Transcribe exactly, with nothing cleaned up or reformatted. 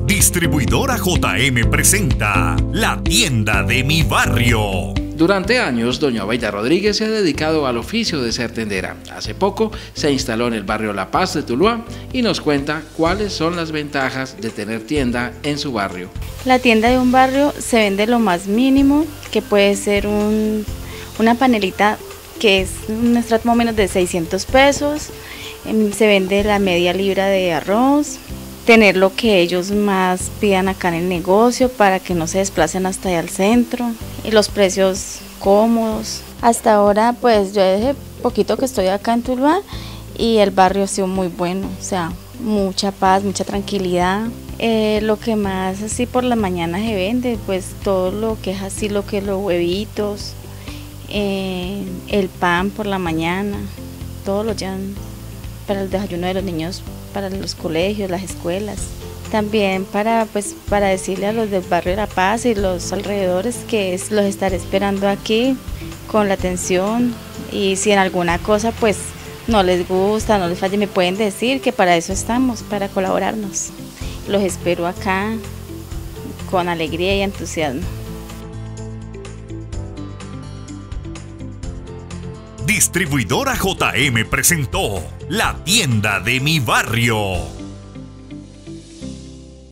Distribuidora J M presenta La Tienda de mi Barrio. Durante años, doña Obeida Rodríguez se ha dedicado al oficio de ser tendera. Hace poco se instaló en el barrio La Paz de Tuluá y nos cuenta cuáles son las ventajas de tener tienda en su barrio. La tienda de un barrio se vende lo más mínimo, que puede ser un, una panelita que es un estrato más o menos de seiscientos pesos, se vende la media libra de arroz, tener lo que ellos más pidan acá en el negocio para que no se desplacen hasta allá al centro, y los precios cómodos. Hasta ahora pues yo desde poquito que estoy acá en Tuluá y el barrio ha sido muy bueno, o sea, mucha paz, mucha tranquilidad. Eh, lo que más así por la mañana se vende, pues todo lo que es así, lo que es los huevitos, eh, el pan por la mañana, todo lo llevan para el desayuno de los niños, para los colegios, las escuelas. También para, pues, para decirle a los del barrio La Paz y los alrededores que es, los estaré esperando aquí con la atención, y si en alguna cosa pues no les gusta, no les falle, me pueden decir que para eso estamos, para colaborarnos. Los espero acá con alegría y entusiasmo. Distribuidora J M presentó La Tienda de mi Barrio.